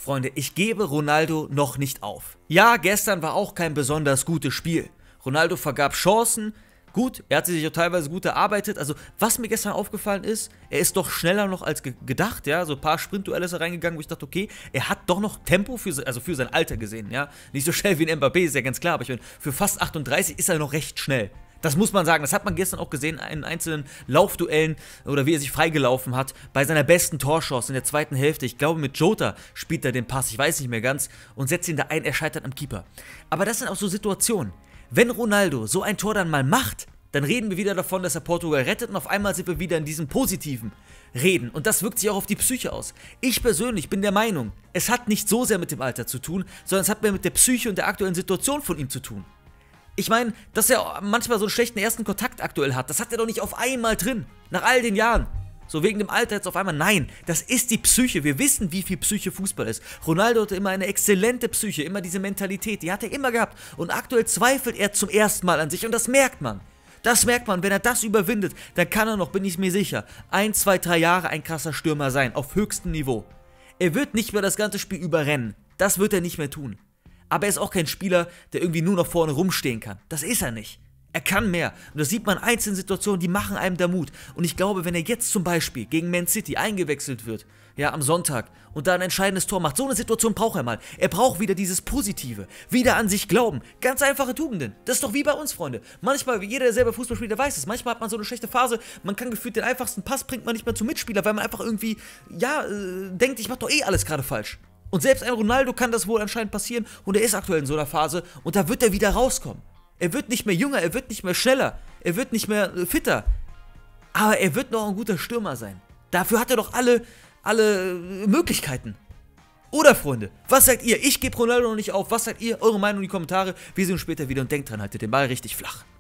Freunde, ich gebe Ronaldo noch nicht auf. Ja, gestern war auch kein besonders gutes Spiel. Ronaldo vergab Chancen. Gut, er hat sie sich auch teilweise gut erarbeitet. Also, was mir gestern aufgefallen ist, er ist doch schneller noch als gedacht, ja. So ein paar Sprintduelle ist er reingegangen, wo ich dachte, okay, er hat doch noch Tempo für sein Alter gesehen, ja. Nicht so schnell wie ein Mbappé, ist ja ganz klar, aber ich meine, für fast 38 ist er noch recht schnell. Das muss man sagen, das hat man gestern auch gesehen in einzelnen Laufduellen oder wie er sich freigelaufen hat, bei seiner besten Torchance in der zweiten Hälfte. Ich glaube, mit Jota spielt er den Pass, ich weiß nicht mehr ganz, und setzt ihn da ein, er scheitert am Keeper. Aber das sind auch so Situationen. Wenn Ronaldo so ein Tor dann mal macht, dann reden wir wieder davon, dass er Portugal rettet und auf einmal sind wir wieder in diesem positiven Reden. Und das wirkt sich auch auf die Psyche aus. Ich persönlich bin der Meinung, es hat nicht so sehr mit dem Alter zu tun, sondern es hat mehr mit der Psyche und der aktuellen Situation von ihm zu tun. Ich meine, dass er manchmal so einen schlechten ersten Kontakt aktuell hat, das hat er doch nicht auf einmal drin, nach all den Jahren. So wegen dem Alter jetzt auf einmal, nein, das ist die Psyche, wir wissen, wie viel Psyche Fußball ist. Ronaldo hatte immer eine exzellente Psyche, immer diese Mentalität, die hat er immer gehabt. Und aktuell zweifelt er zum ersten Mal an sich und das merkt man. Das merkt man, wenn er das überwindet, dann kann er noch, bin ich mir sicher, 1, 2, 3 Jahre ein krasser Stürmer sein, auf höchstem Niveau. Er wird nicht mehr das ganze Spiel überrennen, das wird er nicht mehr tun. Aber er ist auch kein Spieler, der irgendwie nur noch vorne rumstehen kann. Das ist er nicht. Er kann mehr. Und das sieht man in einzelnen Situationen, die machen einem da Mut. Und ich glaube, wenn er jetzt zum Beispiel gegen Man City eingewechselt wird, ja, am Sonntag, und da ein entscheidendes Tor macht, so eine Situation braucht er mal. Er braucht wieder dieses Positive, wieder an sich glauben. Ganz einfache Tugenden. Das ist doch wie bei uns, Freunde. Manchmal, jeder, der selber Fußball spielt, der weiß es. Manchmal hat man so eine schlechte Phase, man kann gefühlt den einfachsten Pass bringt man nicht mehr zum Mitspieler, weil man einfach irgendwie, ja, denkt, ich mach doch eh alles gerade falsch. Und selbst ein Ronaldo kann das wohl anscheinend passieren und er ist aktuell in so einer Phase und da wird er wieder rauskommen. Er wird nicht mehr jünger, er wird nicht mehr schneller, er wird nicht mehr fitter, aber er wird noch ein guter Stürmer sein. Dafür hat er doch alle Möglichkeiten. Oder, Freunde, was sagt ihr? Ich gebe Ronaldo noch nicht auf. Was sagt ihr? Eure Meinung in die Kommentare. Wir sehen uns später wieder und denkt dran, haltet den Ball richtig flach.